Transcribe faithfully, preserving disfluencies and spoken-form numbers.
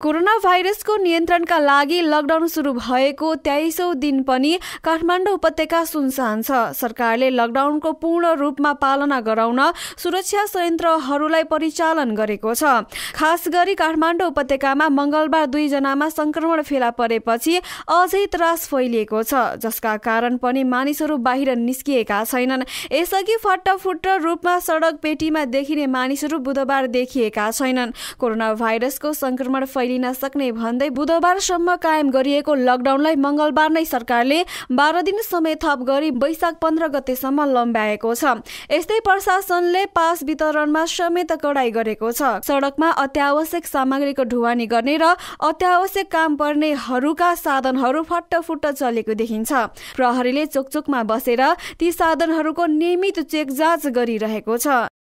Corona भाइरसको नियन्त्रणका लागि lockdown सुरु भएको तेइसौं दिन पनि काठमाडौँ उपत्यका सुनसान छ। सरकारले लकडाउनको पूर्ण रूपमा पालना गराउन सुरक्षा संयन्त्रहरूलाई परिचालन गरेको छ। खास गरी काठमाडौँ उपत्यकामा मंगलबार दुई जनामा संक्रमण फेला परेपछि अझै त्रास फैलिएको छ, जसका कारण पनि मानिसहरू बाहिर निस्किएका छैनन्। यसअघि फट्टफुट्ट रूपमा सडक पेटीमा देखिने मानिसहरू बुधबार देखिएका छैनन्। कोरोना भाइरसको संक्रमण लिन सक्ने भन्दै बुधबारसम्म कायम गरिएको लकडाउनलाई मंगलबार नै सरकारले बाह्र दिन समय थप गरी वैशाख पन्ध्र गतेसम्म लम्ब्याएको छ। यस्तै प्रशासनले पास वितरणमा समेत कडाई गरेको छ। सडकमा अत्यावश्यक सामग्रीको ढुवानी गर्ने र अत्यावश्यक काम पर्नेहरूका साधनहरू फट्टफुट्ट चलेको देखिन्छ। प्रहरीले चोकचोकमा बसेर ती साधनहरूको नियमित चेक जाँच गरिरहेको छ।